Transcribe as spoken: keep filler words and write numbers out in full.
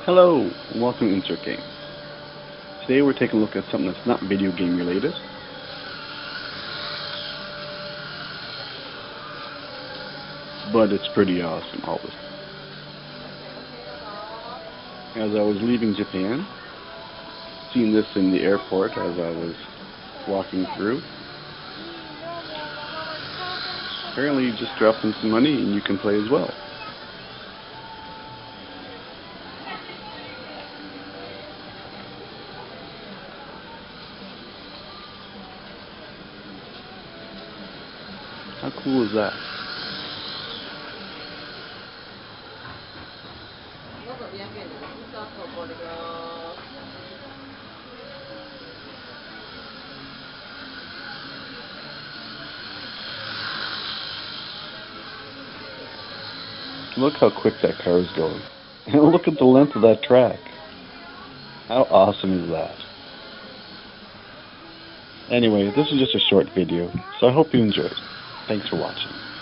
Hello, and welcome to Insert Game. Today we're taking a look at something that's not video game related. But it's pretty awesome, always. As I was leaving Japan, seen this in the airport as I was walking through. Apparently you just drop in some money and you can play as well. How cool is that? Look how quick that car is going. And look at the length of that track. How awesome is that? Anyway, this is just a short video, so I hope you enjoyed. Thanks for watching.